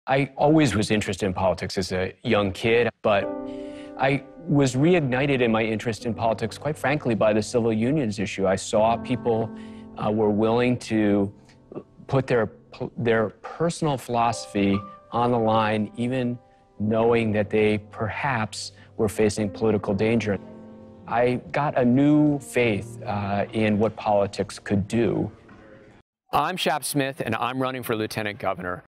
I always was interested in politics as a young kid, but I was reignited in my interest in politics, quite frankly, by the civil unions issue. I saw people were willing to put their personal philosophy on the line, even knowing that they perhaps were facing political danger. I got a new faith in what politics could do. I'm Shap Smith, and I'm running for lieutenant governor.